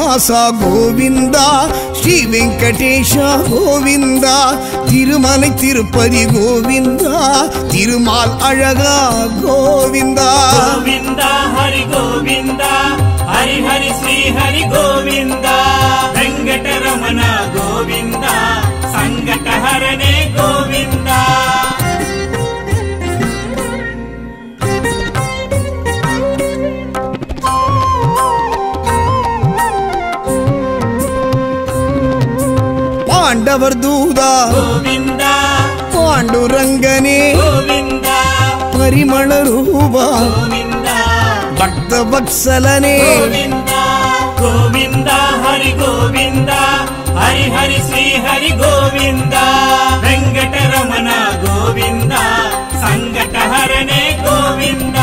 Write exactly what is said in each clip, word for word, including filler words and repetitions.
நிவாச கோவிந்தா, ஸ்ரீ வெங்கடேஷ கோவிந்தா, திருமலை திருப்பதி கோவிந்தா, திருமால் அழகா கோவிந்தா. கோவிந்தா ஹரி கோவிந்தா, ஹரி ஹரி ஸ்ரீ ஹரி கோவிந்தா, வெங்கடரமண கோவிந்தா, சங்கடஹரணே கோவிந்தா. பாண்டவர் தூதா கோவிந்தா, பாண்டுரங்கனே கோவிந்தா, பரிமள ரூபா கோவிந்தா, பக்த வத்சலனே கோவிந்தா, கோவிந்தா ஹரி கோவிந்தா, ஹரி ஹரி ஸ்ரீ ஹரி கோவிந்தா, வெங்கடரமண கோவிந்தா, சங்கடஹரணே கோவிந்தா.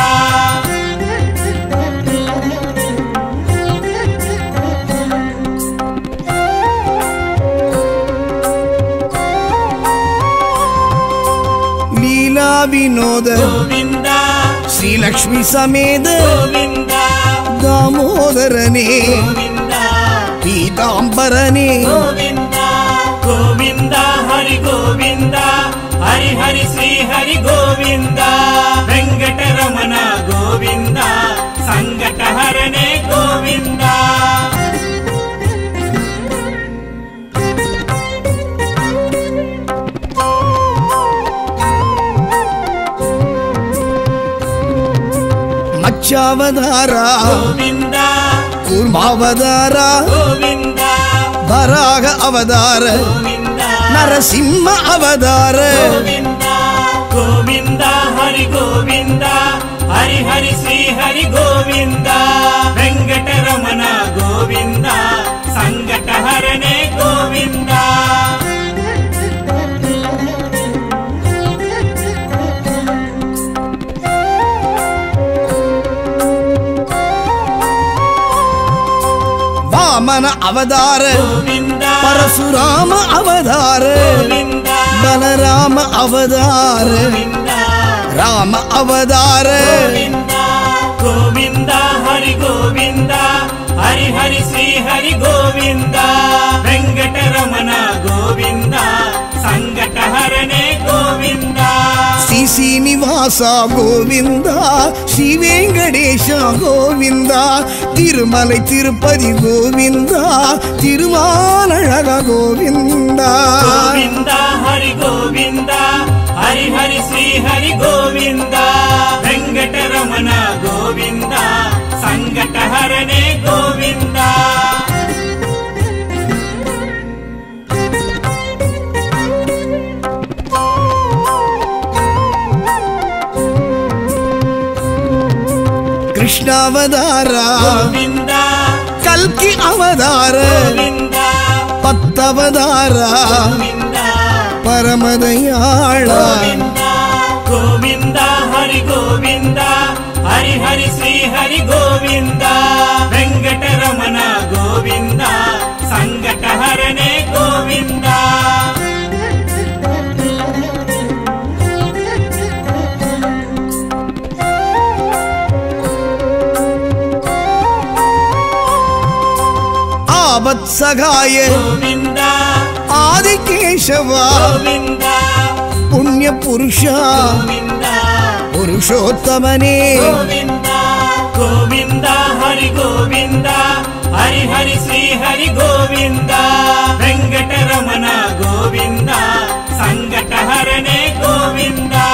லீலா வினோத கோவிந்தா, ஸ்ரீ லக்ஷ்மி சமேத கோவிந்தா, தாமோதரனே கோவிந்தா, பீதாம்பரனே கோவிந்தா, கோவிந்தா ஹரி கோவிந்தா, ஹரி ஹரி ஸ்ரீ ஹரி கோவிந்தா, வெங்கடரமண கோவிந்தா, சங்கடஹரணே கோவிந்தா. மச்சாவதாரா கோவிந்தா, கூர்மாவதாரா கோவிந்தா, வராக அவதார கோவிந்தா, நரசிம்ம அவதார கோவிந்தா, கோவிந்தா ஹரி கோவிந்தா, ஹரி ஹரி ஸ்ரீ ஹரி கோவிந்தா, வெங்கடரமண கோவிந்தா, சங்கடஹரணே கோவிந்தா. வாமன அவதார கோவிந்தா, பரசுராம அவதார கோவிந்தா, பலராம அவதார கோவிந்தா, ராம அவதார கோவிந்தா, கோவிந்தா ஹரி கோவிந்தா, ஹரி ஹரி ஸ்ரீ ஹரி கோவிந்தா, வெங்கடரமண கோவிந்தா, சங்கடஹரணே கோவிந்தா. ஸ்ரீ சீனிவாச கோவிந்தா, ஸ்ரீ வெங்கடேஷ கோவிந்தா, திருமலை திருப்பதி கோவிந்தா, திருமாலழக கோவிந்தா. கோவிந்தா ஹரி கோவிந்தா, ஹரி ஹரி ஸ்ரீ ஹரி கோவிந்தா, வெங்கடரமண கோவிந்தா, சங்கடஹரணே கோவிந்தா. கிருஷ்ணாவதாரா கோவிந்தா, கல்கி அவதார கோவிந்தா, பத்தவதாரா கோவிந்தா, பரமதயாளா கோவிந்தா, கோவிந்தா ஹரி கோவிந்தா, ஹரி ஹரி ஸ்ரீ ஹரி கோவிந்தா, வெங்கடரமண கோவிந்தா, சங்கடஹரணே கோவிந்தா. ஆபத்சகாய கோவிந்தா, ஆதிகேசவா கோவிந்தா, புண்ணிய புருஷா கோவிந்தா, புருஷோத்தமனே கோவிந்தா, கோவிந்தா ஹரி கோவிந்தா, ஹரி ஹரி ஸ்ரீ ஹரி கோவிந்தா, வெங்கடரமண கோவிந்தா, சங்கடஹரணே கோவிந்தா.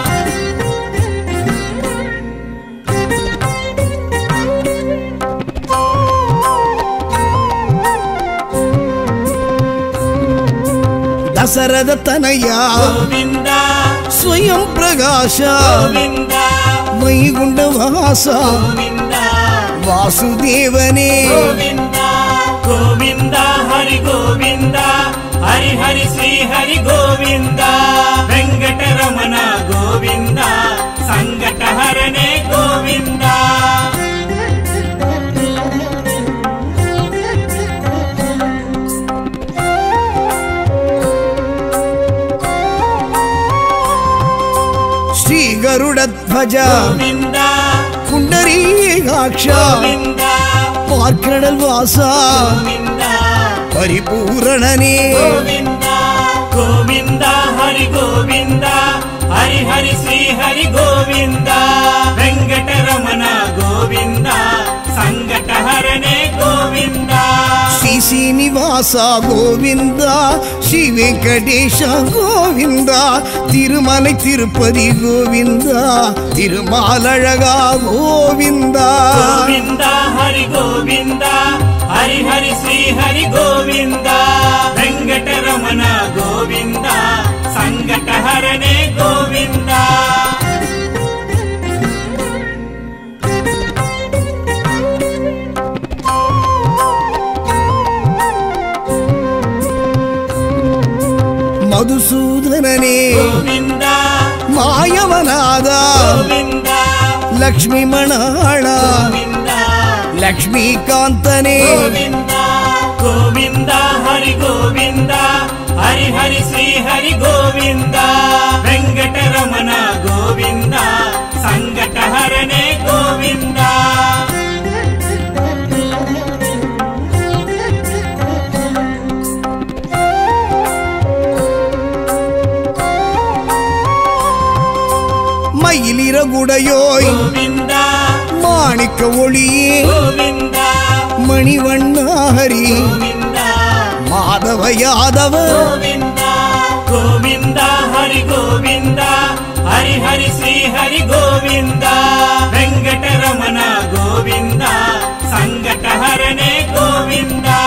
தசரத தனயா கோவிந்தா, ஸ்வயம் பிரகாஷா கோவிந்தா, வைகுண்ட வாசா கோவிந்தா, வாசுதேவனே கோவிந்தா, கோவிந்தா ஹரி கோவிந்தா, ஹரி ஹரி ஸ்ரீ ஹரி கோவிந்தா, வெங்கடரமண கோவிந்தா, சங்கடஹரணே கோவிந்தா. ஸ்ரீ கருடத்வஜா கோவிந்தா, புண்டரீகாட்சா கோவிந்தா, பார்க்கடல் வாசா கோவிந்தா பரிபூரணனே கோவிந்தா கோவிந்தா ஹரி கோவிந்தா ஹரி ஹரி ஸ்ரீ ஹரி கோவிந்தா வெங்கடரமண கோவிந்தா சங்கடஹரணே கோவிந்தா ஸ்ரீ சீனிவாசா கோவிந்தா ஸ்ரீ வெங்கடேஷ கோவிந்தா திருமலை திருப்பதி கோவிந்தா திருமாலழகா கோவிந்தா கோவிந்தா ஹரி கோவிந்தா ஹரி ஹரி ஸ்ரீ ஹரி கோவிந்தா வெங்கடரமண கோவிந்தா சங்கடஹரணே கோவிந்தா மதுசூதனனே கோவிந்தா மாயவநாதா கோவிந்தா லக்ஷ்மி மணாளா கோவிந்தா லக்ஷ்மிகாந்தனே கோவிந்தா கோவிந்தா ஹரி கோவிந்தா ஹரி ஹரி ஸ்ரீ ஹரி கோவிந்தா வெங்கடரமண கோவிந்தா சங்கடஹரணே கோவிந்தா மயிலிறகுடையோய் கோவிந்தா மாணிக்க ஒளியே கோவிந்தா மணிவண்ணாஹரி கோவிந்தா மாதவ யாதவ கோவிந்தா கோவிந்தா ஹரி கோவிந்தா ஹரி ஹரி ஸ்ரீ ஹரி கோவிந்தா வெங்கடரமண கோவிந்தா சங்கடஹரணே கோவிந்தா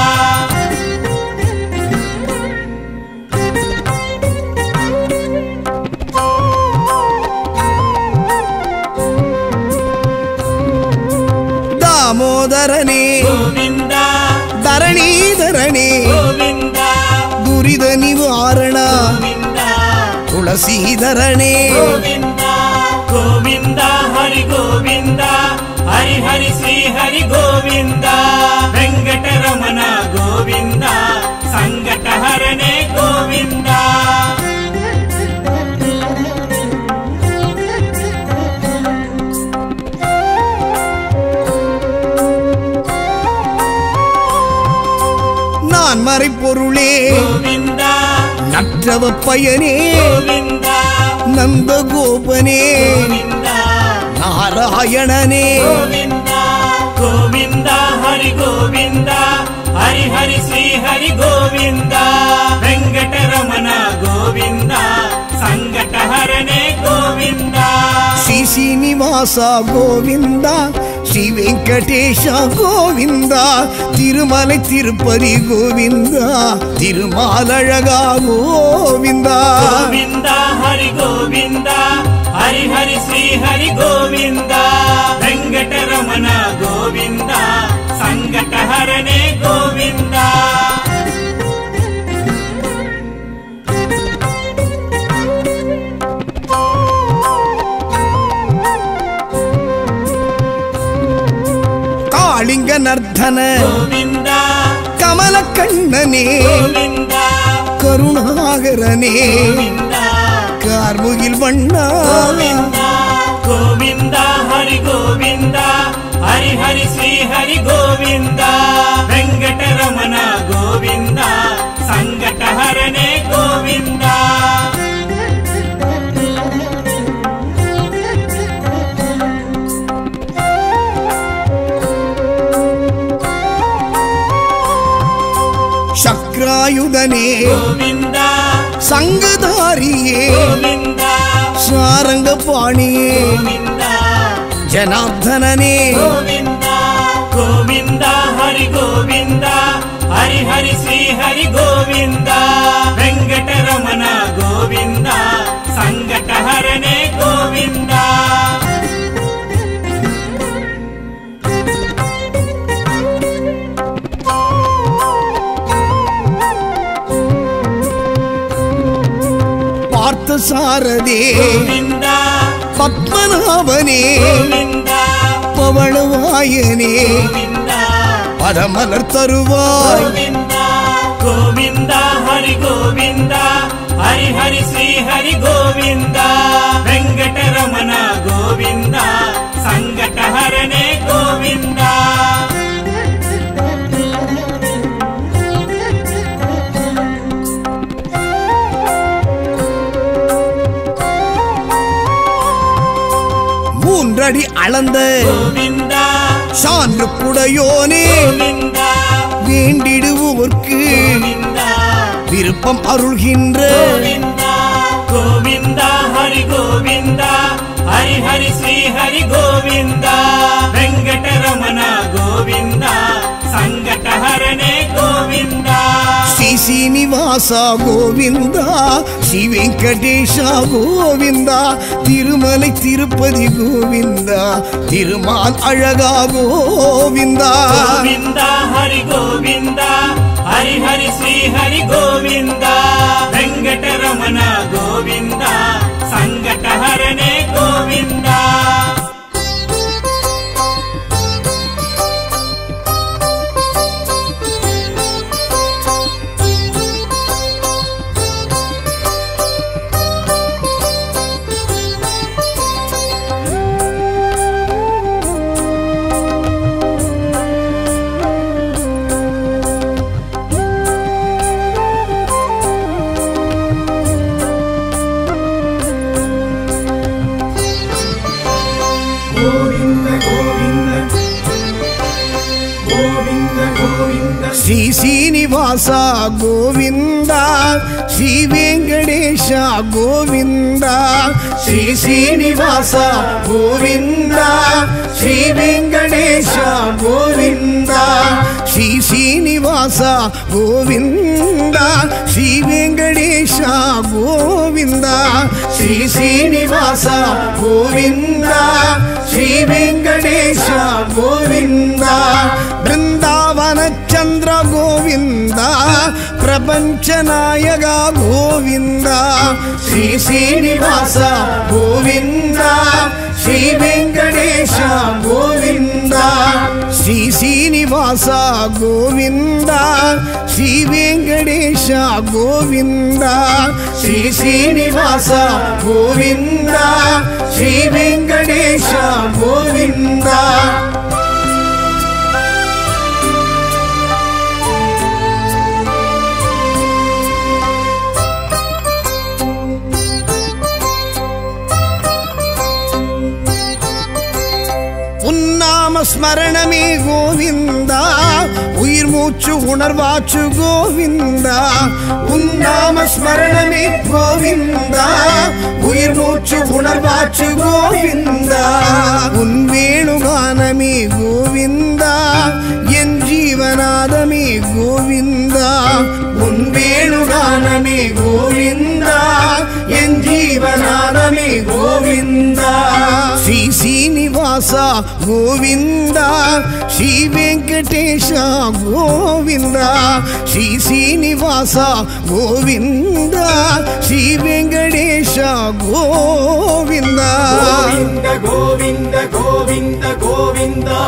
தாமோதரனே கோவிந்தா தரணீதரனே கோவிந்தா துரித நிவாரண கோவிந்தா துளசீதரனே கோவிந்தா கோவிந்தா ஹரி கோவிந்தா ஹரி ஹரி ஸ்ரீ ஹரி கோவிந்தா வெங்கடரமண கோவிந்தா சங்கடஹரணே கோவிந்தா நான் மறைப்பொருளே கோவிந்தா நற்றவ பயனே கோவிந்தா நந்தகோபனே கோவிந்தா நாராயணனே கோவிந்தா கோவிந்தா ஹரி கோவிந்தா ஹரி ஹரி ஸ்ரீ ஹரி கோவிந்தா வெங்கடரமண கோவிந்தா சங்கடஹரணே கோவிந்தா ஸ்ரீ சீனிவாசா கோவிந்தா ஸ்ரீ வெங்கடேஷ கோவிந்தா திருமலை திருப்பதி கோவிந்தா திருமாலழகா கோவிந்தா கோவிந்தா ஹரி கோவிந்தா ஹரி ஹரி ஸ்ரீ ஹரி கோவிந்தா வெங்கடரமண கோவிந்தா சங்கடஹரணே கோவிந்தா காளிங்க நர்த்தன கோவிந்தா கமல கண்ணனே கோவிந்தா கருணாகரனே கோவிந்தா கார்முகில் வண்ணா கோவிந்தா கோவிந்தா ஹரி கோவிந்தா ஹரி ஹரி ஸ்ரீ ஹரி கோவிந்தா வெங்கடரமண கோவிந்தா சங்கடஹரணே கோவிந்தா சக்ராயுதனே கோவிந்தா சங்கதாரியே கோவிந்தா சாரங்க பாணியே கோவிந்தா ஜனார்தனனே கோவிந்தா கோவிந்தா ஹரி கோவிந்தா ஹரி ஹரி ஸ்ரீ ஹரி கோவிந்தா வெங்கடரமண கோவிந்தா சங்கடஹரணே கோவிந்தா பார்த்த சாரதே கோவிந்தா பத்மநாபனே கோவிந்தா பவளவாயனே கோவிந்தா பதமலர் தருவாய் கோவிந்தா கோவிந்தா ஹரி கோவிந்தா ஹரி ஹரி ஸ்ரீ ஹரி கோவிந்தா வெங்கடரமண கோவிந்தா சங்கடஹரணே கோவிந்தா அடி அளந்த கோவிந்தா சான்று குடையோனே கோவிந்தா வேண்டிடுவோர்க்கு கோவிந்தா விருப்பம் அருள்கின்ற கோவிந்தா கோவிந்தா ஹரி கோவிந்தா ஹரி ஹரி ஸ்ரீ ஹரி கோவிந்தா வெங்கடரமண கோவிந்தா சங்கடஹரணே கோவிந்தா ஸ்ரீ சீனிவாச கோவிந்தா ஸ்ரீ வெங்கடேஷ கோவிந்தா திருமலை திருப்பதி கோவிந்தா திருமால் அழகா கோவிந்தா கோவிந்தா ஹரி கோவிந்தா ஹரி ஹரி ஸ்ரீ ஹரி கோவிந்தா வெங்கடரமண கோவிந்தா சங்கடஹரணே கோவிந்தா ஸ்ரீ சீனிவாச கோவிந்தா ஸ்ரீ வெங்கடேஷ கோவிந்தா ஸ்ரீ சீனிவாச கோவிந்தா ஸ்ரீ வெங்கடேஷ கோவிந்தா ஸ்ரீ சீனிவாச கோவிந்தா ஸ்ரீ வெங்கடேஷ கோவிந்தா ஸ்ரீ சீனிவாச கோவிந்தா ஸ்ரீ வெங்கடேஷ கோவிந்தா பிருந்தாவன சந்திர கோவிந்தா பிரபஞ்ச நாயகா கோவிந்தா ஸ்ரீ சீனிவாச கோவிந்தா ஸ்ரீ வெங்கடேஷ கோவிந்தா ஸ்ரீ சீனிவாச கோவிந்தா ஸ்ரீ வெங்கடேஷ கோவிந்தா ஸ்ரீ சீனிவாச கோவிந்தா ஸ்ரீ வெங்கடேஷ கோவிந்தா ஸ்மரணமே கோவிந்தா உயிர் மூச்சு உணர்வாச்சு கோவிந்தா உன்னாம ஸ்மரணமே கோவிந்தா உயிர் மூச்சு உணர்வாச்சு கோவிந்தா உன் வேணுகானமே கோவிந்தா என் ஜீவநாதமே கோவிந்தா உன் வேணுகானமே கோவிந்தா என் ஜீவநாதமே கோவிந்தா ஸ்ரீ சீனிவாச கோவிந்தா ஸ்ரீ வெங்கடேஷ கோவிந்தா ஸ்ரீ சீனிவாச கோவிந்தா ஸ்ரீ வெங்கடேஷ கோவிந்தா கோவிந்த கோவிந்த கோவிந்த கோவிந்தா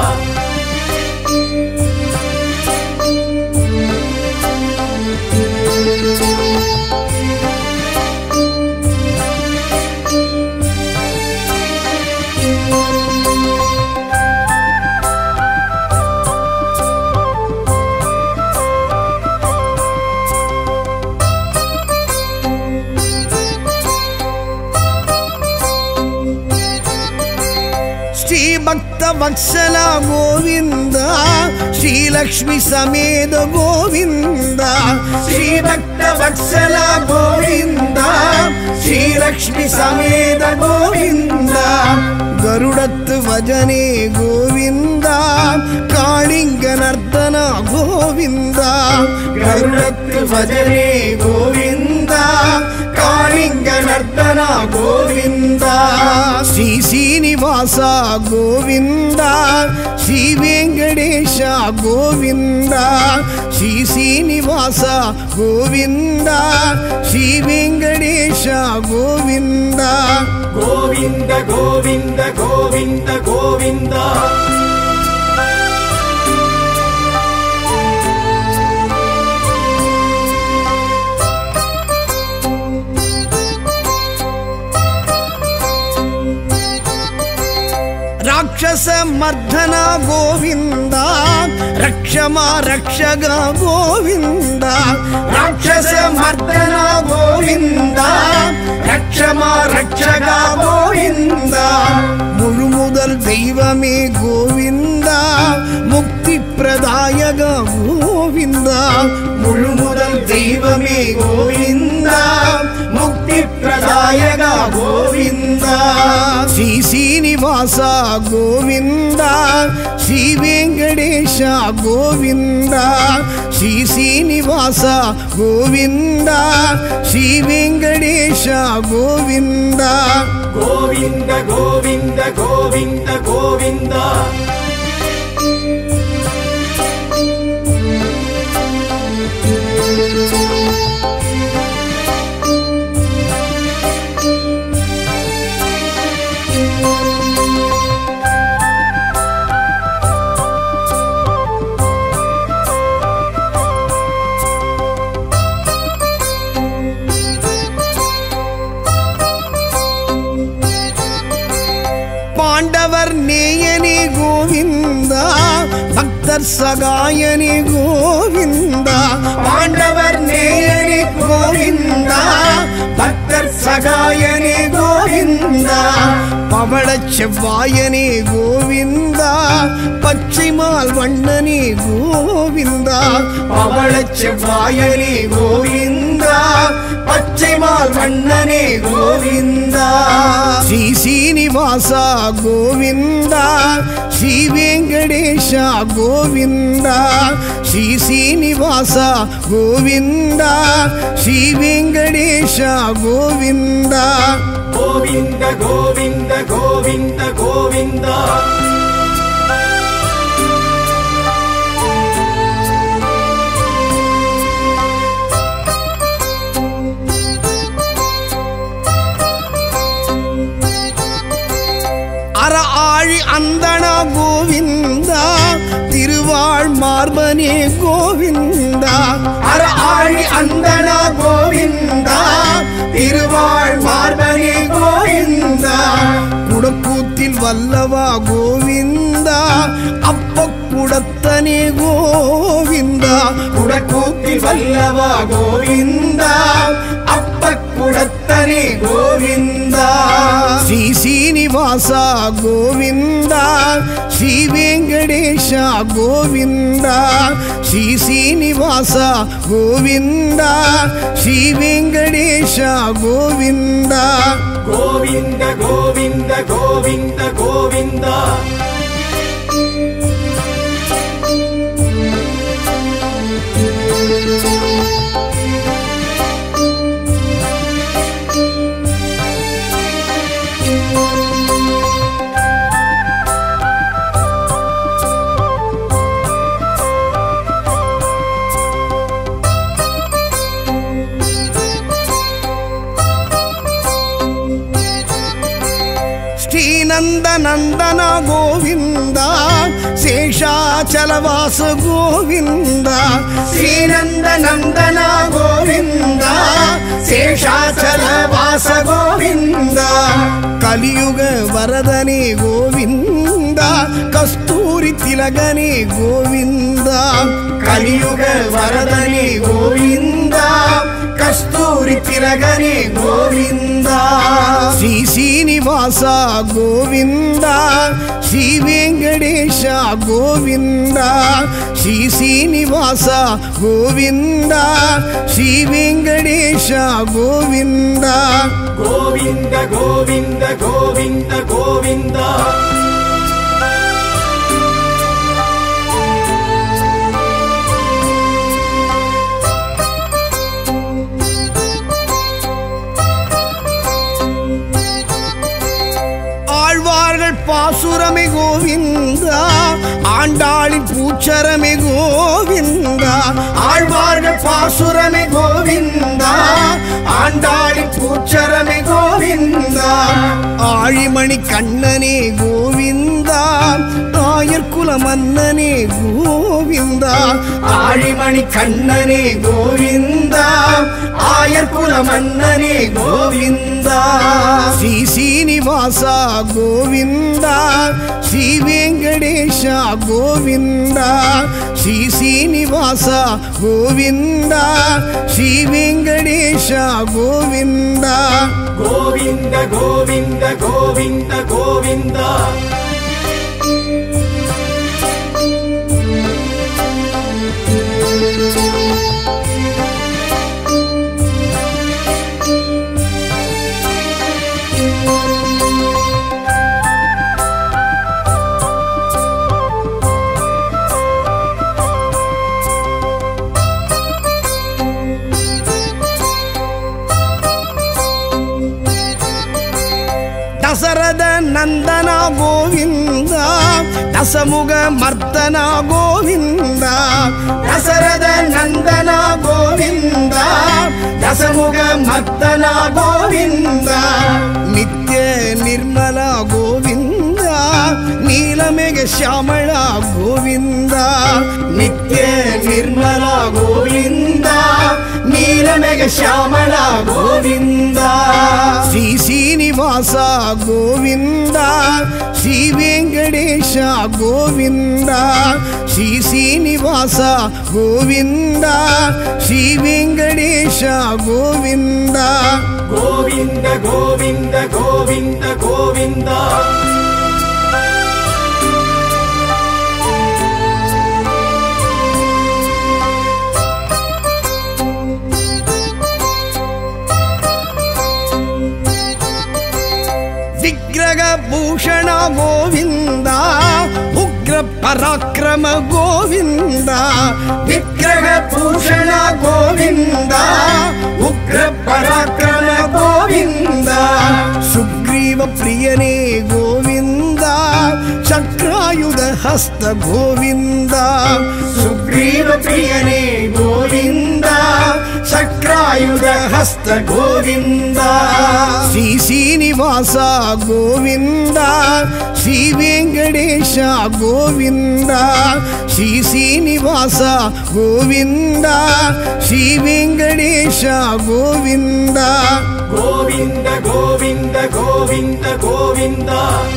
भक्त वत्सला गोविंदा श्री लक्ष्मी समेत गोविंदा श्री भक्त वत्सला गोविंदा श्री लक्ष्मी समेत गोविंदा गरुड़त वजने गोविंदा कालिंग नर्तन गोविंदा गरुड़त वजने गोविंदा कालिंग नर्तन गोविंदा श्री श्रीनिवास गोविंदा श्री वेंकटेश गोविंदा श्री श्रीनिवास गोविंदा श्री वेंकटेश गोविंदा गोविंद गोविंद गोविंद गोविंदा राक्षस मर्दना गोविंदा रक्षमा रक्षगा गोविंदा राक्षस मर्दना गोविंदा रक्षमा रक्षगा गोविंदा मुळु मुदल தெய்வமே கோவிந்தா முக்தி பிரதாயக கோவிந்தா முழுமுதல் தெய்வமே கோவிந்தா முக்தி பிரதாயக கோவிந்தா ஸ்ரீ சீனிவாசா கோவிந்தா ஸ்ரீ வெங்கடேஷா கோவிந்தா ஸ்ரீ சீனிவாசா கோவிந்தா ஸ்ரீ வெங்கடேஷா கோவிந்தா கோவிந்த கோவிந்த கோவிந்த கோவிந்தா பாண்டவர் நேயனே கோவிந்தா பக்தர் சகாயனே கோவிந்தா பாண்டவர் நேயனே கோவிந்தா பக்தர் சகாயனே கோவிந்தா பவளச் செவ்வாயனே கோவிந்தா பச்சைமால் வண்ணனே கோவிந்தா பவளச் செவ்வாயனே கோவிந்தா பச்சைமால் வண்ணனே கோவிந்தா ஸ்ரீ சீனிவாசா கோவிந்தா ஸ்ரீ வெங்கடேஷா கோவிந்தா ஸ்ரீ சீனிவாசா கோவிந்தா ஸ்ரீ வெங்கடேஷா கோவிந்தா கோவிந்த கோவிந்த கோவிந்த கோவிந்தா அற ஆழி அந்தனா கோவிந்தா திருவாழ் மார்பனே கோவிந்தா அற ஆழி அந்தனா கோவிந்தா திருவாழ் மார்பனே கோவிந்தா குடக்கூத்தில் வல்லவா கோவிந்தா அப்ப குடத்தனே கோவிந்தா குடக்கூத்தில் வல்லவா கோவிந்தா அப்ப குடத்தனே கோவிந்தா ஸ்ரீ சீனிவாசா கோவிந்தா ஸ்ரீ வெங்கடேஷா கோவிந்தா ஸ்ரீ சீனிவாசா கோவிந்தா ஸ்ரீ வெங்கடேஷா கோவிந்தா கோவிந்த கோவிந்த கோவிந்த கோவிந்தா ஸ்ரீநந்த நந்தனா கோவிந்தா சேஷாச்சலவாச கோவிந்தா ஸ்ரீநந்த நந்தனா கோவிந்தா சேஷாச்சலவாச கோவிந்தா கலியுக வரதனே கோவிந்தா கஸ்தூரி திலகனே கோவிந்தா கலியுக வரதனே கோவிந்தா கஸ்தூரி திலகனே கோவிந்தா ஸ்ரீ சீனிவாசா கோவிந்தா ஸ்ரீ வெங்கடேஷா கோவிந்தா ஸ்ரீ சீனிவாசா கோவிந்தா ஸ்ரீ வெங்கடேஷா கோவிந்தா கோவிந்த கோவிந்த கோவிந்த கோவிந்தா ஆழ்வார்கள் பாசுரமே கோவிந்தா ஆண்டாளின் பூச்சரமே கோவிந்தா ஆழ்வார்கள் பாசுரமே கோவிந்தா ஆண்டாளின் பூச்சரமே கோவிந்தா ஆழிமணி கண்ணனே கோவிந்தா ஆயர்குல மன்னனே கோவிந்தா ஆழிமணி கண்ணனே கோவிந்தா ஆயர்குல மன்னனே கோவிந்தா ஸ்ரீ சீனிவாசா கோவிந்தா ஸ்ரீ வெங்கடேஷா கோவிந்தா ஸ்ரீ சீனிவாசா கோவிந்தா ஸ்ரீ வெங்கடேஷா கோவிந்தா கோவிந்த கோவிந்த கோவிந்த கோவிந்தா தசரத நந்தனா கோவிந்தா தசமுக மர்த்தனா கோவிந்தா தசரத நந்தனா கோவிந்தா தசமுக மர்த்தனா கோவிந்தா நித்ய நிர்மலா கோவிந்தா நீலமேக ஷியாமளா கோவிந்தா நித்ய நிர்மலா கோவிந்தா நீலமேக ஷியாமளா கோவிந்தா ஸ்ரீ சீனிவாசா கோவிந்தா ஸ்ரீ வெங்கடேஷ கோவிந்தா ஸ்ரீ சீனிவாசா கோவிந்தா ஸ்ரீ வெங்கடேஷ கோவிந்தா கோவிந்த கோவிந்த கோவிந்த கோவிந்தா விக்கிரக பூஷண கோவிந்தா உக்ர பராக்கிரம கோவிந்தா விக்கிரக பூஷண கோவிந்தா உக்ர பராக்கிரம கோவிந்தா சுக்ரீவ பிரியனே கோவிந்தா சக்ராயுத ஹஸ்த கோவிந்தா சுக்ரீவ பிரியனே கோவிந்தா சக்ராயுத ஹஸ்த கோவிந்தா ஸ்ரீ சீனிவாசா கோவிந்தா ஸ்ரீ வெங்கடேஷ கோவிந்தா ஸ்ரீ சீனிவாசா கோவிந்தா ஸ்ரீ வெங்கடேஷ கோவிந்தா கோவிந்த கோவிந்த கோவிந்த கோவிந்தா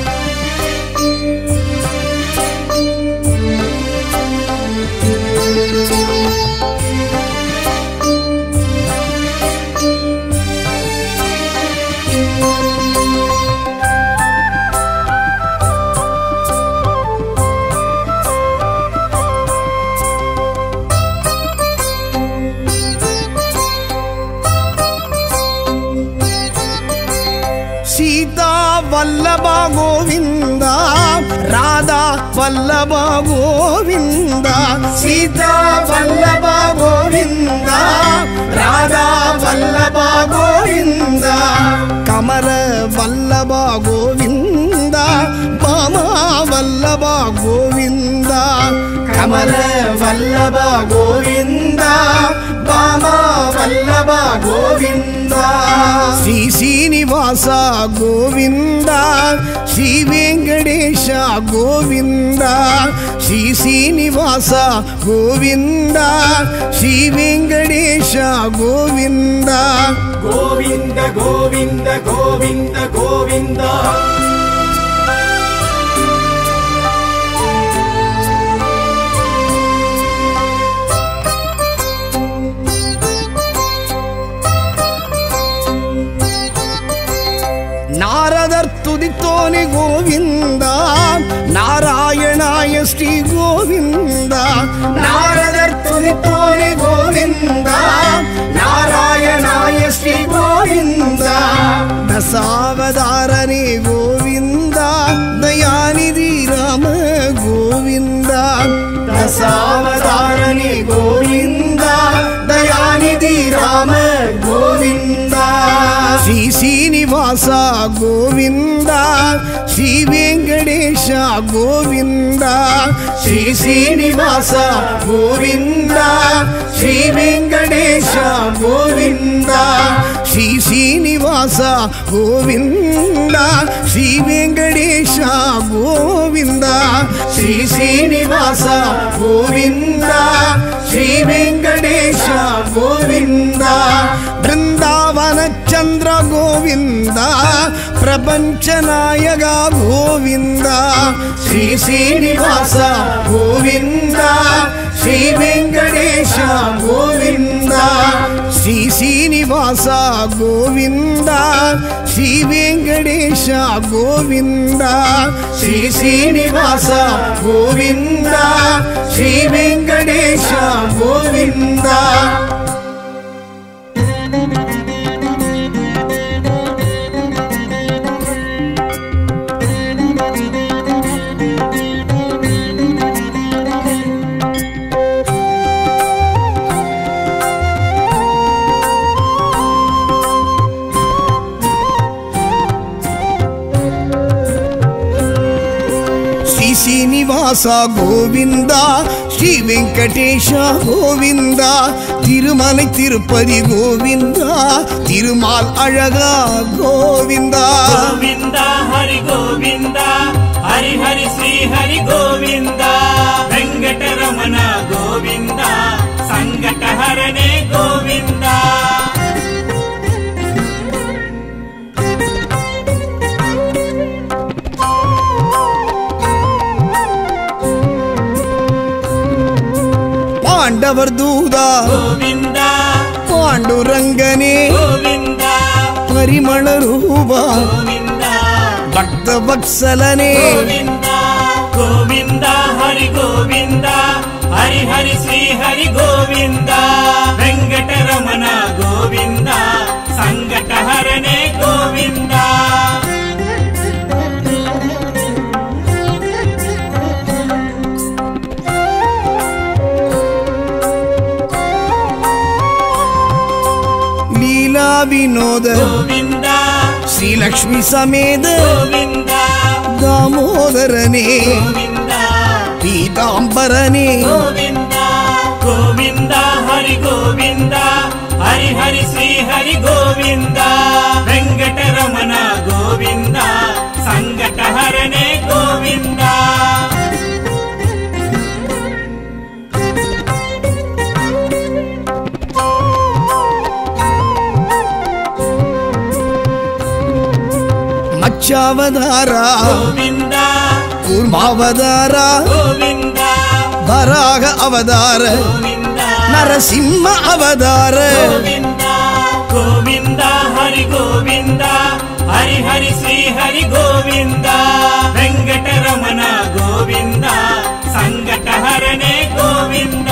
சீதா வல்லபா கோவிந்தா ராதா வல்லபா கோவிந்தா சீதா வல்லபா கோவிந்தா ராதா வல்லபா கோவிந்தா கமல வல்லபா கோவிந்தா பாமா வல்லபா கோவிந்தா கமல வல்லபா கோவிந்தா பாமா வல்லபா கோவிந்தா ஸ்ரீ சீனிவாசா கோவிந்தா ஸ்ரீ வெங்கடேஷ கோவிந்தா ஸ்ரீ சீனிவாசா கோவிந்தா ஸ்ரீ வெங்கடேஷ கோவிந்தா கோவிந்த கோவிந்த கோவிந்த கோவிந்தா நாரதர் துதித்தோனே கோவிந்தா நாராயணாய ஸ்ரீ கோவிந்தா நாரதர் துதித்தோனே கோவிந்தா நாராயணாய ஸ்ரீ கோவிந்தா தசாவதாரனே கோவிந்தா தயாநிதி ராம கோவிந்தா தசாவதாரனே கோவிந்தா தயாநிதி ராம கோவிந்தா ஸ்ரீ சீனிவாசா கோவிந்தா ஸ்ரீ வெங்கடேஷ கோவிந்தா ஸ்ரீ சீனிவாசா கோவிந்தா ஸ்ரீ வெங்கடேஷ கோவிந்தா ஸ்ரீ சீனிவாசா கோவிந்தா ஸ்ரீ வெங்கடேஷ கோவிந்தா ஸ்ரீ சீனிவாசா கோவிந்தா ஸ்ரீ வெங்கடேஷ கோவிந்தா பிருந்தாவன சந்திர கோவிந்தா பிரபஞ்ச நாயகா கோவிந்தா ஸ்ரீ சீனிவாசா கோவிந்தா ஸ்ரீ வெங்கடேஷ கோவிந்தா ஸ்ரீ சீனிவாசா கோவிந்தா ஸ்ரீ வெங்கடேஷ கோவிந்தா ஸ்ரீ சீனிவாசா கோவிந்தா ஸ்ரீ வெங்கடேஷ கோவிந்தா శ్రీనివాస గోవింద శ్రీ వెంకటేశ గోవింద తిరుమலை తిరుపతి గోవింద తిరుమాల్ అழகா గోవింద గోవింద హరి గోవింద హరి హరి శ్రీ హరి గోవింద వెంకటరమణ గోవింద సంకటహరణే గోవింద పాండవర్ దూదా గోవింద పాండురంగనే గోవింద పరిమళ రూప గోవింద భక్త వత్సలనే గోవింద గోవింద హరి గోవింద హరి హరి శ్రీ హరి గోవింద వెంకటరమణ గోవింద సంకటహరణే గోవింద లీలా వినోద గోవింద శ్రీలక్ష్మి సమేత గోవింద దామోదరనే గోవింద పీతాంబరనే గోవింద గోవింద హరి గోవింద హరి హరి శ్రీ హరి గోవింద వెంకటరమణ గోవింద సంకటహరణే గోవింద మత్స్యావతార గోవింద కూర్మావతార గోవింద వరాహ అవతార గోవింద నరసింహ అవతార గోవింద గోవింద హరి గోవింద హరి హరి శ్రీ హరి గోవింద వెంకటరమణ గోవింద సంకటహరణే గోవింద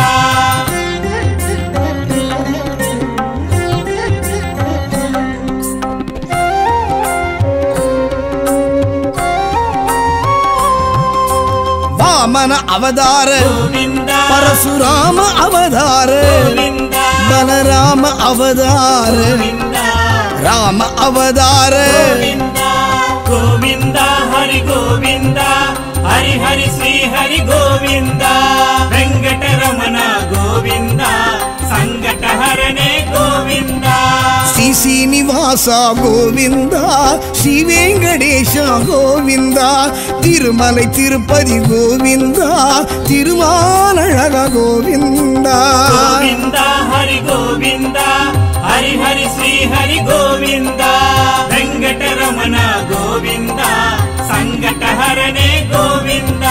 వామన అవతార గోవింద పరశురామ అవతార గోవింద బలరామ అవతార గోవింద రామ అవతార గోవింద గోవింద హరి గోవింద హరి హరి శ్రీ హరి గోవింద వెంకటరమణ గోవింద సంకటహరణే గోవింద శ్రీ శ్రీనివాస గోవింద శ్రీ వెంకటేశ గోవింద తిరుమలై తిరుపతి గోవింద తిరుమాలழக గోవింద గోవింద హరి గోవింద హరి హరి శ్రీ హరి గోవింద వెంకటరమణ గోవింద సంకటహరణే గోవింద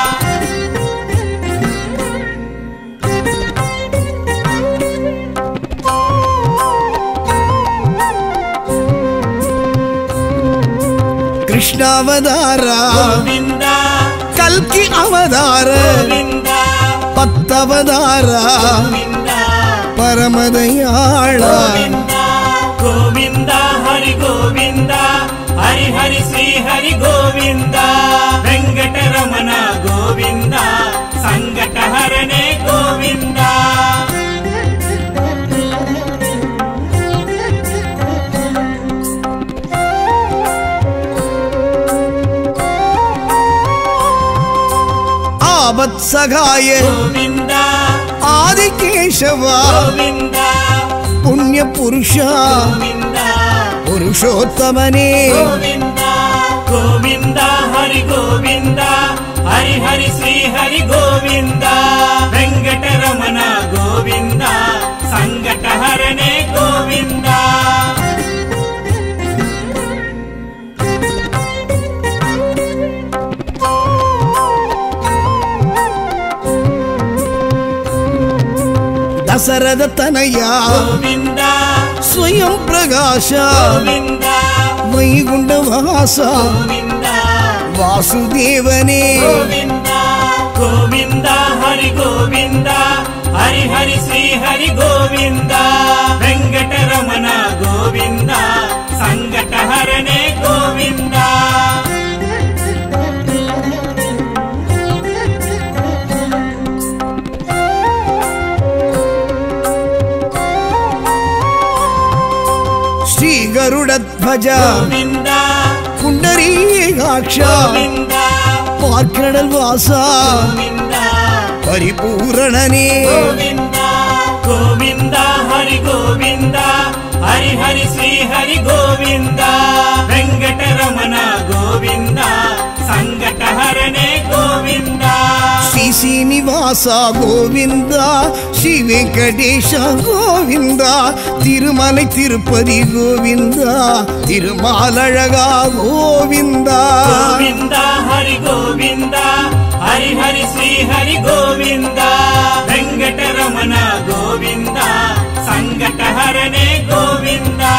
కృష్ణావతార గోవింద కల్కి అవతార గోవింద పత్తవతార గోవింద పరమదయాళ గోవింద గోవింద హరి గోవింద హరి హరి శ్రీ హరి గోవింద వెంకటరమణ గోవింద సంకటహరణే గోవింద ఆవత్సగాయ గోవింద ఆదికేశవ గోవింద పుణ్య పురుష గోవింద పురుషోత్తమనే గోవింద గోవింద హరి గోవింద హరి హరి శ్రీ హరి గోవింద వెంకటరమణ గోవింద సంకటహరణే గోవింద దశరథ తనయ గోవింద స్వయం ప్రకాశ గోవింద వైగుంఠవాస గోవింద వాసుదేవనే గోవింద గోవింద హరి గోవింద హరి హరి శ్రీ హరి గోవింద వెంకటరమణ గోవింద సంకటహరణే గోవింద శ్రీ గరుడ ధ్వజ గోవింద పుండరీకాక్ష గోవింద பார்க்கடல் வாசா கோவிந்தா பரிபூரணனே கோவிந்தா கோவிந்தா ஹரி கோவிந்தா ஹரி ஹரி ஸ்ரீ ஹரி கோவிந்தா வெங்கடரமண கோவிந்தா சங்கடஹரணே கோவிந்தா ஸ்ரீ சீனிவாசா கோவிந்தா ஸ்ரீ வெங்கடேஷ கோவிந்தா திருமலை திருப்பதி கோவிந்தா திருமாலழகா கோவிந்தா கோவிந்தா ஹரி கோவிந்தா ஹரி ஹரி ஸ்ரீ ஹரி கோவிந்தா வெங்கடரமண கோவிந்தா சங்கடஹரணே கோவிந்தா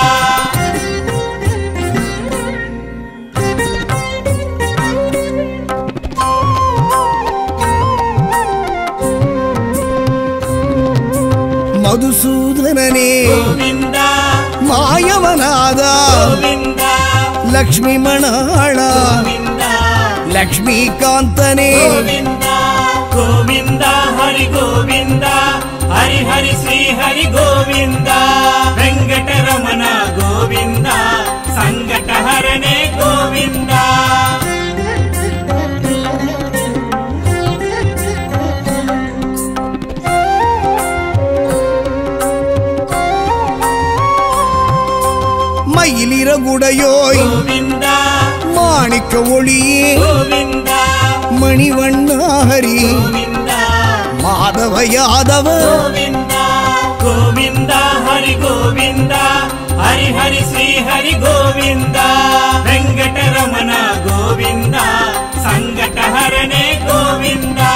மதுசூதனனே கோவிந்தா மாயவநாதா கோவிந்தா லக்ஷ்மி மணாளா கோவிந்தா லக்ஷ்மிகாந்தனே கோவிந்தா கோவிந்தா ஹரி கோவிந்தா ஹரி ஹரி ஸ்ரீ ஹரி கோவிந்தா வெங்கடரமண கோவிந்தா சங்கடஹரணே கோவிந்தா மயிலிறகுடையோய் கோவிந்தா மாணிக்க ஒளியே கோவிந்தா மணிவண்ணாஹரி கோவிந்தா மாதவ யாதவ கோவிந்தா கோவிந்தா ஹரி கோவிந்தா ஹரி ஹரி ஸ்ரீ ஹரி கோவிந்தா வெங்கடரமண கோவிந்தா சங்கடஹரணே கோவிந்தா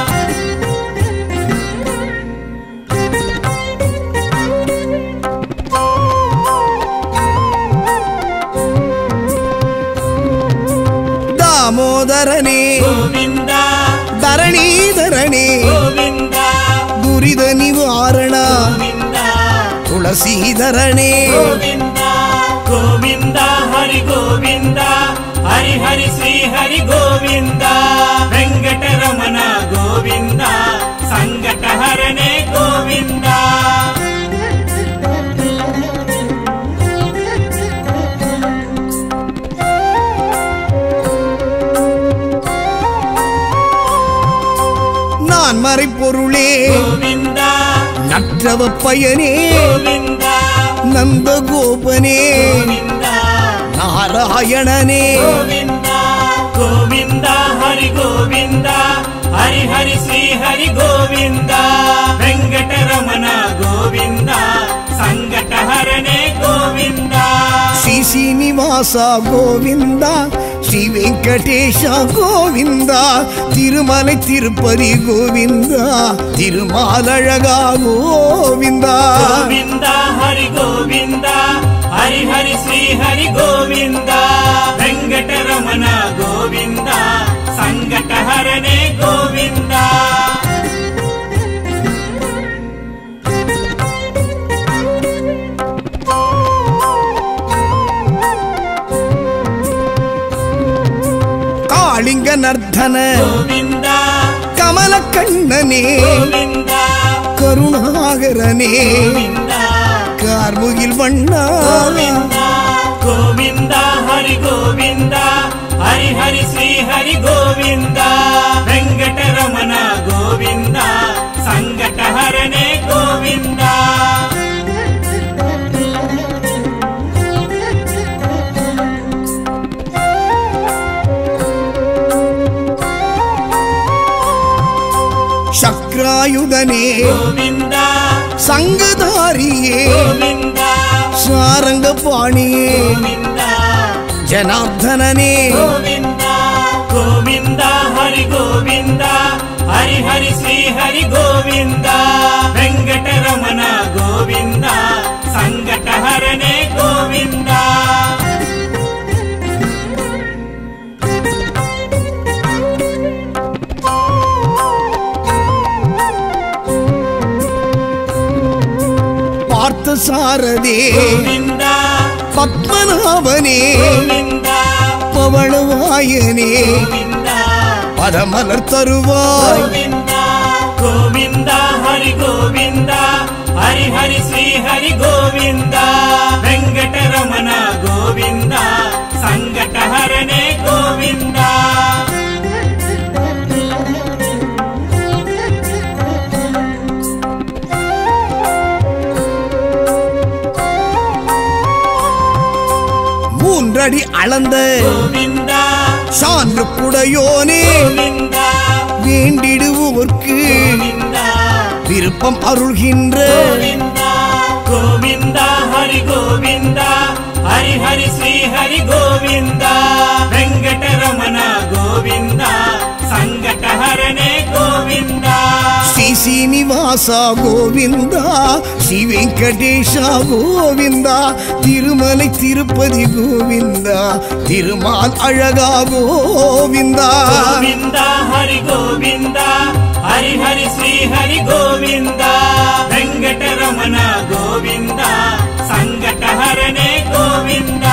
தாமோதரனே கோவிந்தா தரணீதரனே கோவிந்தா துரித நிவாரண கோவிந்தா துளசீதரனே கோவிந்தா கோவிந்தா ஹரி கோவிந்தா ஹரி ஹரி ஸ்ரீ ஹரி கோவிந்தா வெங்கடரமண கோவிந்தா சங்கடஹரணே கோவிந்தா நான் மறைப்பொருளே கோவிந்தா நற்றவ பயனே கோவிந்தா நந்தகோபனே கோவிந்தா நாராயணனே கோவிந்தா கோவிந்தா ஹரி கோவிந்தா ஹரி ஹரி ஸ்ரீ ஹரி கோவிந்தா வெங்கடரமண கோவிந்தா சங்கடஹரணே கோவிந்தா ஸ்ரீ சீனிவாசா கோவிந்தா ஸ்ரீ வெங்கடேஷ கோவிந்தா திருமலை திருப்பதி கோவிந்தா திருமாலழகா கோவிந்தா கோவிந்தா ஹரி கோவிந்தா ஹரி ஹரி ஸ்ரீ ஹரி கோவிந்தா வெங்கடரமண கோவிந்தா சங்கடஹரணே கோவிந்தா காளிங்க நர்தன கோவிந்தா கமல கண்ணனே கோவிந்தா கருணாகரனே கோவிந்தா கார்முகில் வண்ணா கோவிந்தா கோவிந்தா ஹரி கோவிந்தா ஹரி ஹரி ஸ்ரீ ஹரி கோவிந்தா வெங்கடரமண கோவிந்தா சங்கடஹரணே கோவிந்தா சக்ராயுதனே கோவிந்தா சங்கதாரியே கோவிந்தா சாரங்க பாணியே கோவிந்தா ஜனார்தனனே கோவிந்தா கோவிந்தா ஹரி கோவிந்தா ஹரி ஹரி ஸ்ரீ ஹரி கோவிந்தா வெங்கடரமண கோவிந்தா சங்கடஹரணே கோவிந்தா பார்த்த சாரதே கோவிந்தா பத்மநாபனே கோவிந்தா பவளவாயனே கோவிந்தா பதமலர் தருவாய் கோவிந்தா கோவிந்தா ஹரி கோவிந்தா ஹரி ஹரி ஸ்ரீ ஹரி கோவிந்தா வெங்கடரமண கோவிந்தா சங்கடஹரணே கோவிந்தா மூன்றடி அளந்த கோவிந்தா சான்று குடையோனே கோவிந்தா வேண்டிடுவோர்க்கு கோவிந்தா விருப்பம் அருள்கின்ற கோவிந்தா கோவிந்தா ஹரி கோவிந்தா ஹரி ஹரி ஸ்ரீ ஹரி கோவிந்தா வெங்கடரமண கோவிந்தா சங்கடஹரணே கோவிந்தா ஸ்ரீ சீனிவாச கோவிந்தா ஸ்ரீ வெங்கடேஷ கோவிந்தா திருமலை திருப்பதி கோவிந்தா திருமால் அழகா கோவிந்தா கோவிந்தா ஹரி கோவிந்தா ஹரி ஹரி ஸ்ரீ ஹரி கோவிந்தா வெங்கடரமண கோவிந்தா சங்கடஹரணே கோவிந்தா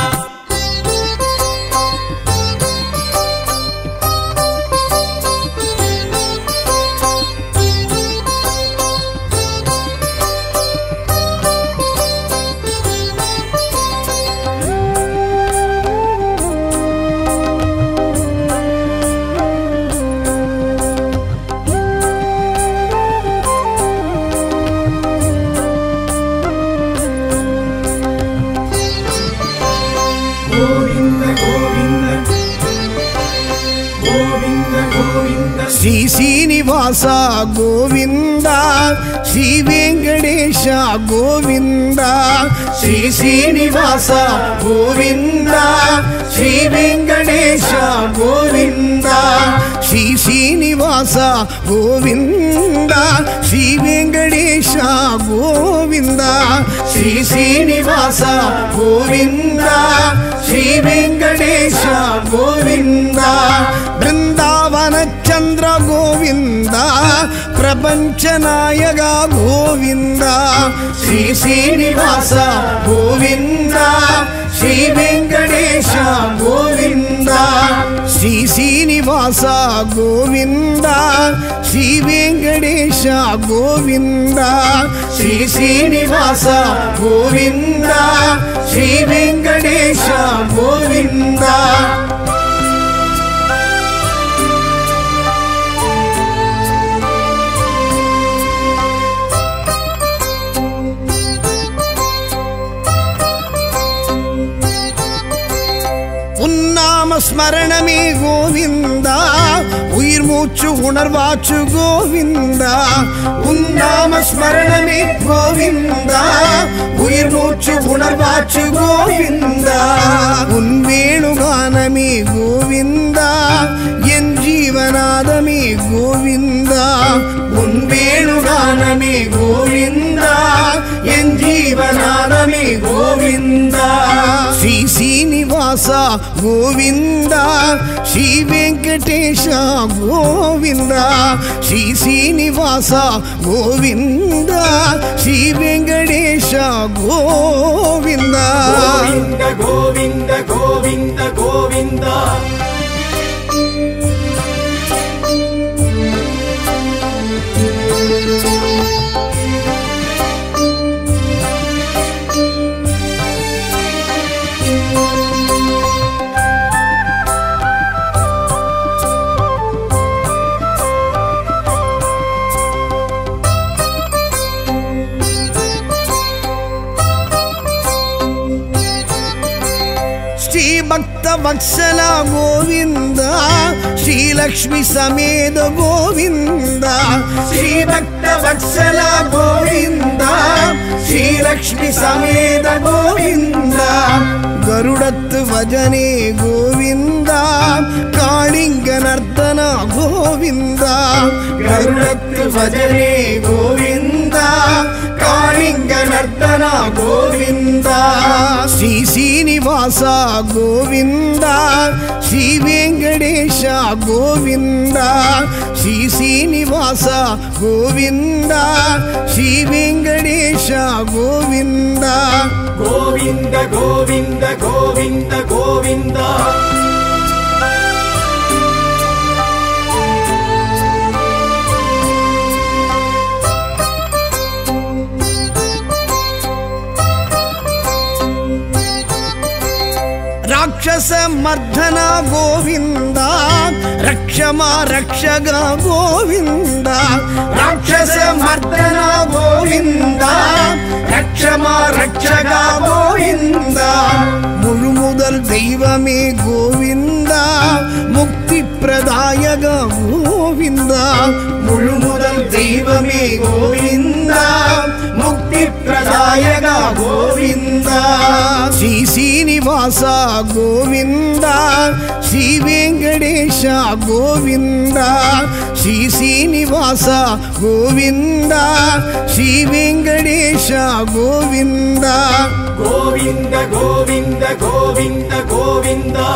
ஸ்ரீ சீனிவாச கோவிந்தா ஸ்ரீ வெங்கடேஷ கோவிந்தா ஸ்ரீ சீனிவாச கோவிந்தா ஸ்ரீ வெங்கடேஷ கோவிந்தா ஸ்ரீ சீனிவாச கோவிந்தா ஸ்ரீ வெங்கடேஷ கோவிந்தா ஸ்ரீ சீனிவாச கோவிந்தா ஸ்ரீ வெங்கடேஷ கோவிந்தா பிருந்தாவன ಚಂದ್ರ ಗೋವಿಂದ ಪ್ರಪಂಚ ನಾಯಕ ಗೋವಿಂದ ಶ್ರೀ ಶ್ರೀನಿವಾಸ ಗೋವಿಂದ ಶ್ರೀ ವೆಂಕಟೇಶ ಗೋವಿಂದ ಶ್ರೀ ಶ್ರೀನಿವಾಸ ಗೋವಿಂದ ಶ್ರೀ ವೆಂಕಟೇಶ ಗೋವಿಂದ ಶ್ರೀ ಶ್ರೀನಿವಾಸ ಗೋವಿಂದ ಶ್ರೀ ವೆಂಕಟೇಶ ಗೋವಿಂದ ஸ்மரணமே கோவிந்தா உயிர் மூச்சு உணர்வாச்சு கோவிந்தா உன்னாம ஸ்மரணமே கோவிந்தா உயிர் மூச்சு உணர்வாச்சு கோவிந்தா உன் வேணுகானமே கோவிந்தா என் ஜீவநாதமே கோவிந்தா உன் வேணுகானமே கோவிந்தா என் ஜீவநாதமே கோவிந்தா ஸ்ரீ சீனிவாச கோவிந்தா ஸ்ரீ வெங்கடேஷ கோவிந்தா ஸ்ரீ சீனிவாச கோவிந்தா ஸ்ரீ வெங்கடேஷ கோவிந்தா கோவிந்த கோவிந்த கோவிந்த கோவிந்தா ಭಕ್ತ ವತ್ಸಲ ಗೋವಿಂದ ಶ್ರೀಲಕ್ಷ್ಮಿ ಸಮೇತ ಗೋವಿಂದ ಶ್ರೀ ಭಕ್ತ ವತ್ಸಲ ಗೋವಿಂದ ಶ್ರೀಲಕ್ಷ್ಮಿ ಸಮೇತ ಗೋವಿಂದ ಗರುಡತ್ತು ಭಜನೆ ಗೋವಿಂದ ಕಾಳಿಂಗ ನರ್ತನ ಗೋವಿಂದ ಗರುಡತ್ತು ಭಜನೆ ಗೋವಿಂದ ಕಾಳಿಂಗ ನರ್ತನ ಗೋವಿಂದ ಶ್ರೀ ಶ್ರೀನಿವಾಸ ಗೋವಿಂದ ಶ್ರೀ ವೆಂಕಟೇಶ ಗೋವಿಂದ ಶ್ರೀ ಶ್ರೀನಿವಾಸ ಗೋವಿಂದ ಶ್ರೀ ವೆಂಕಟೇಶ ಗೋವಿಂದ ಗೋವಿಂದ ಗೋವಿಂದ ಗೋವಿಂದ ಗೋವಿಂದ ರಾಕ್ಷಸ ಮರ್ಧನ ಗೋವಿಂದ ರಕ್ಷಮ ರಕ್ಷಗ ಗೋವಿಂದ ರಾಕ್ಷಸ ಮರ್ಧನ ಗೋವಿಂದ ರಕ್ಷಮ ರಕ್ಷಗ ಗೋವಿಂದ ಮುಳು முதல் தெய்வமே கோவிந்தா முக்தி பிரதாயக கோவிந்தா முழுமுதல் தெய்வமே கோவிந்தா முக்தி பிரதாயக கோவிந்தா ஸ்ரீ சீனிவாசா கோவிந்தா ஸ்ரீ வெங்கடேஷா கோவிந்தா ஸ்ரீ சீனிவாசா கோவிந்தா ஸ்ரீ வெங்கடேஷா கோவிந்தா கோவிந்த கோவிந்த கோவிந்த கோவிந்தா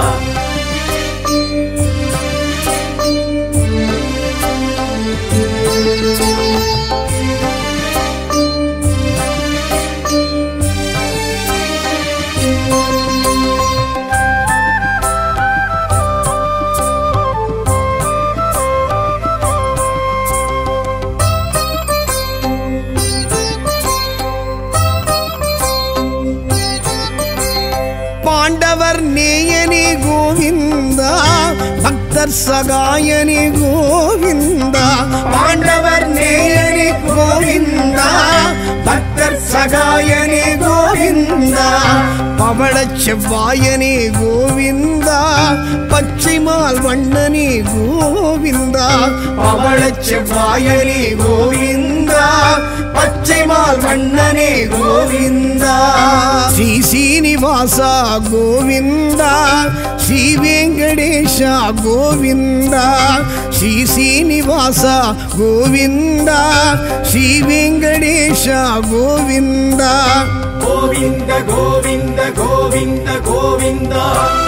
பாண்டவர் நேயனே கோவிந்தா பக்தர் சகாயனே கோவிந்தா பாண்டவர் நேயனே கோவிந்தா பக்தர் சகாயனே கோவிந்தா பவளச் செவ்வாயனே கோவிந்தா பச்சைமால் வண்ணனே கோவிந்தா பவளச் செவ்வாயனே கோவிந்தா பச்சைமால் வண்ணனே கோவிந்தா ஸ்ரீ சீனிவாசா கோவிந்தா ஸ்ரீ வெங்கடேஷா கோவிந்தா ஸ்ரீ சீனிவாசா கோவிந்தா ஸ்ரீ வெங்கடேஷா கோவிந்தா கோவிந்த கோவிந்த கோவிந்த கோவிந்தா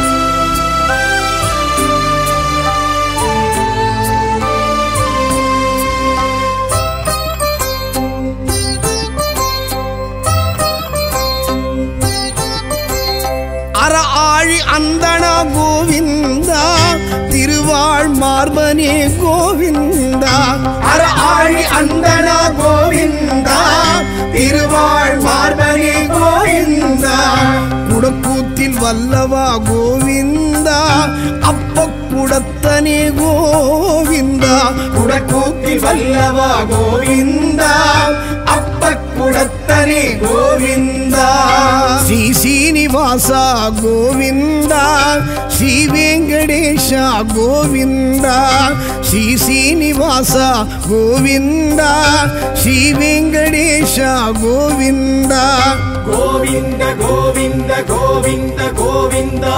அற ஆழி அந்தனா கோவிந்தா திருவாழ் மார்பனே கோவிந்தா அற ஆழி அந்தனா கோவிந்தா திருவாழ் மார்பனே கோவிந்தா குடக்கூத்தில் வல்லவா கோவிந்தா அப்ப குடத்தனே கோவிந்தா குடக்கூத்தில் வல்லவா கோவிந்தா அப்ப குடத்தனே கோவிந்தா ஸ்ரீ சீனிவாசா கோவிந்தா ஸ்ரீ வெங்கடேஷா கோவிந்தா ஸ்ரீ சீனிவாசா கோவிந்தா ஸ்ரீ வெங்கடேஷா கோவிந்தா கோவிந்த கோவிந்த கோவிந்த கோவிந்தா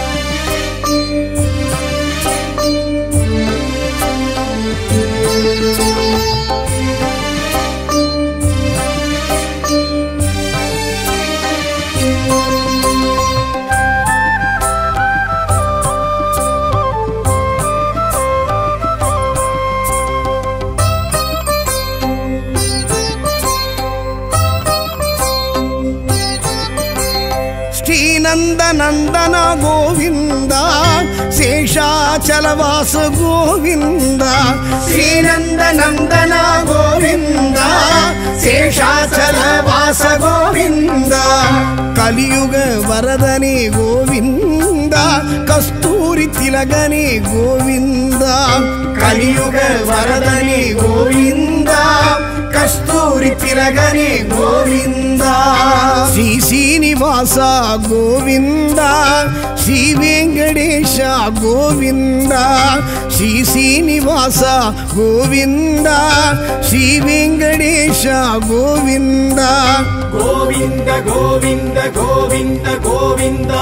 ஸ்ரீநந்த நந்தனா கோவிந்தா சேஷாச்சலவாச கோவிந்தா ஸ்ரீநந்த நந்தனா கோவிந்தா சேஷாச்சலவாச கோவிந்தா கலியுக வரதனே கோவிந்தா கஸ்தூரி திலகனே கோவிந்தா கலியுக வரதனே கோவிந்தா கஸ்தூரி திலகனே கோவிந்தா ஸ்ரீ சீனிவாசா கோவிந்தா ஸ்ரீ வெங்கடேஷா கோவிந்தா ஸ்ரீ சீனிவாசா கோவிந்தா ஸ்ரீ வெங்கடேஷா கோவிந்தா கோவிந்த கோவிந்த கோவிந்த கோவிந்தா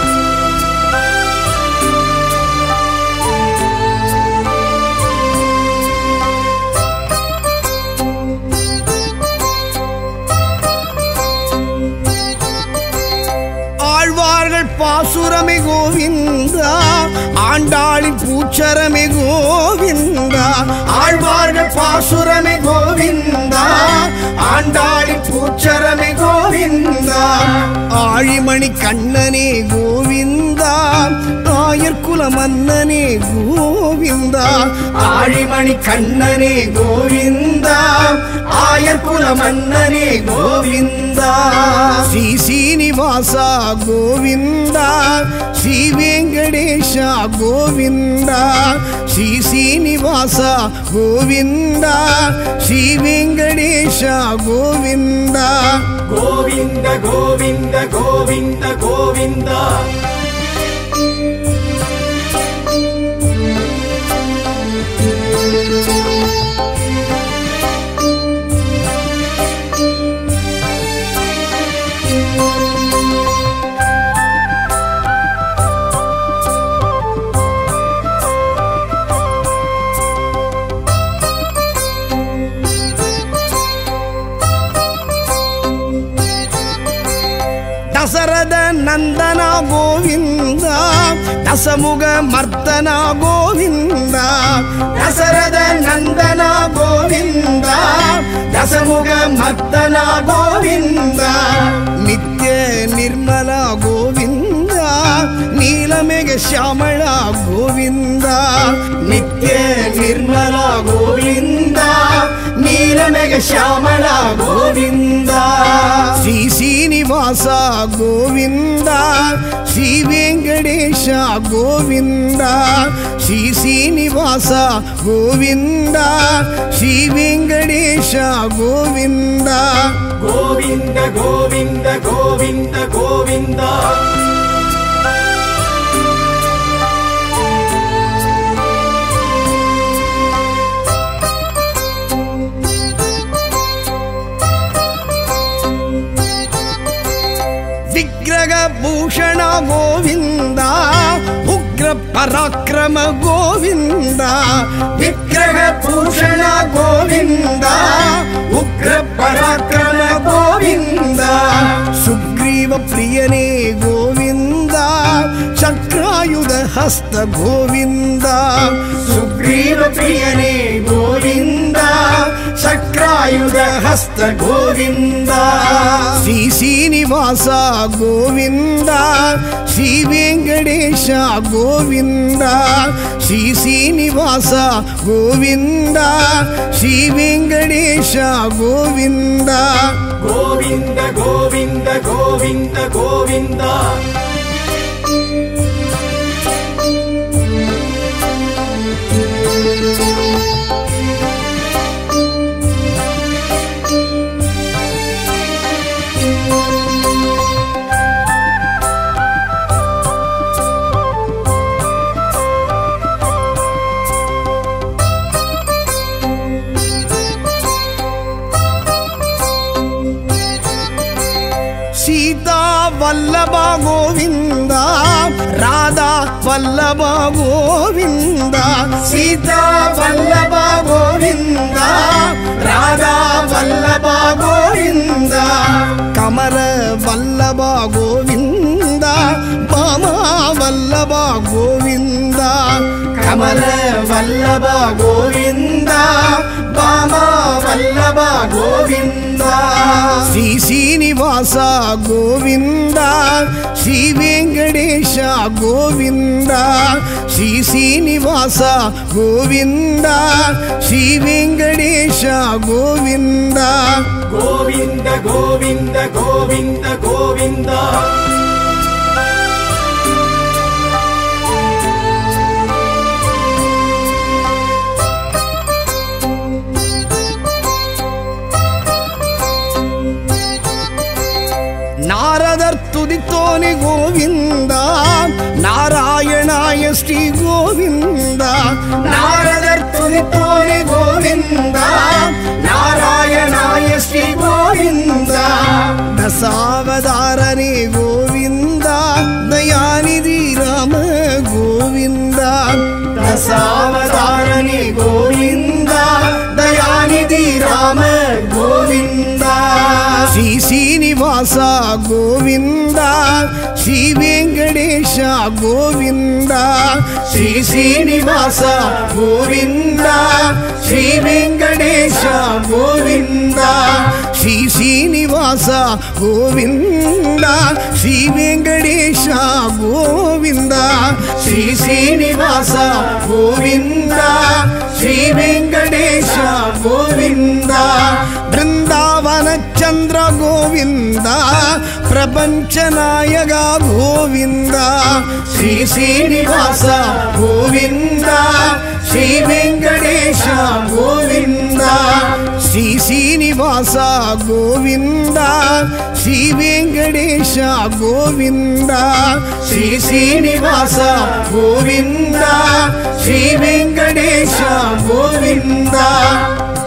ஆழ்வார்கள் பாசுரமே கோவிந்தா ஆண்டாளின் பூச்சரமே கோவிந்தா ஆழ்வார்கள் பாசுரமே கோவிந்தா ஆண்டாளின் பூச்சரமே கோவிந்தா ஆழிமணி கண்ணனே கோவிந்தா ஆயர்குல மன்னனே கோவிந்தா ஆழிமணி கண்ணனே கோவிந்தா ஆயர்குல மன்னனே கோவிந்தா ஸ்ரீ சீனிவாசா கோவிந்தா ஸ்ரீ வெங்கடேஷா கோவிந்தா ஸ்ரீ சீனிவாசா கோவிந்தா ஸ்ரீ வெங்கடேஷா கோவிந்தா கோவிந்த கோவிந்த கோவிந்த கோவிந்தா தசரத நந்தனா கோவிந்தா தசமுக மர்த்தனா கோவிந்தா தசரத நந்தனா கோவிந்தா தசமுக மர்த்தனா கோவிந்தா நித்ய நிர்மலா கோவிந்தா நீலமேக ஷியாமளா கோவிந்தா நித்ய நிர்மலா கோவிந்தா நீலமேக ஷியாமளா கோவிந்தா ஸ்ரீ சீனிவாசா கோவிந்தா ஸ்ரீ வெங்கடேஷ கோவிந்தா ஸ்ரீ சீனிவாசா கோவிந்தா ஸ்ரீ வெங்கடேஷ கோவிந்தா கோவிந்த கோவிந்த கோவிந்த கோவிந்தா விக்கிரக பூஷண கோவிந்தா உக்ர பராக்கிரம கோவிந்தா விக்கிரக பூஷண கோவிந்தா உக்ர பராக்கிரம கோவிந்தா சுக்ரீவ பிரியனே கோவிந்தா சக்ராயுத ஹஸ்த கோவிந்தா சுக்ரீவ பிரியனே கோவிந்தா சக்ராயுத ஹஸ்த கோவிந்தா ஸ்ரீ சீனிவாசா கோவிந்தா ஸ்ரீ வெங்கடேஷ கோவிந்தா ஸ்ரீ சீனிவாசா கோவிந்தா ஸ்ரீ வெங்கடேஷ கோவிந்தா கோவிந்த கோவிந்த கோவிந்த கோவிந்தா சீதா வல்லபா கோவிந்தா ராதா வல்லபா கோவிந்தா சீதா வல்லபா கோவிந்தா ராதா வல்லபா கோவிந்தா கமல வல்லபா கோவிந்தா பாமா வல்லபா கோவிந்தா கமல வல்லபா கோவிந்தா பாமா வல்லபா கோவிந்தா ஸ்ரீ சீனிவாசா கோவிந்தா ஸ்ரீ வெங்கடேஷ கோவிந்தா ஸ்ரீ சீனிவாசா கோவிந்தா ஸ்ரீ வெங்கடேஷ கோவிந்தா கோவிந்த கோவிந்த கோவிந்த கோவிந்தா நாரதர் துதித்தோனி கோவிந்தா நாராயணாய ஸ்ரீ கோவிந்தா நாரதர் துதித்தோனி கோவிந்தா நாராயணாய ஸ்ரீ கோவிந்தா தசாவதாரனே கோவிந்தா தயாநிதி ராம கோவிந்தா தசாவதாரனே கோவிந்தா தயாநிதி ராம கோவிந்தா ஸ்ரீ சீனிவாசா கோவிந்தா ஸ்ரீ வெங்கடேஷ கோவிந்தா ஸ்ரீ சீனிவாசா கோவிந்தா ஸ்ரீ வெங்கடேஷ கோவிந்தா ஸ்ரீ சீனிவாசா கோவிந்தா ஸ்ரீ வெங்கடேஷ கோவிந்தா ஸ்ரீ சீனிவாசா கோவிந்தா ஸ்ரீ வெங்கடேஷ கோவிந்தா பிருந்தாவன சந்திர கோவிந்தா பிரபஞ்ச நாயக கோவிந்தா ஸ்ரீ சீனிவாசா கோவிந்தா ஸ்ரீ வெங்கடேஷ கோவிந்தா ஸ்ரீ சீனிவாசா கோவிந்தா ஸ்ரீ வெங்கடேஷ கோவிந்தா ஸ்ரீ சீனிவாசா கோவிந்தா ஸ்ரீ வெங்கடேஷ கோவிந்தா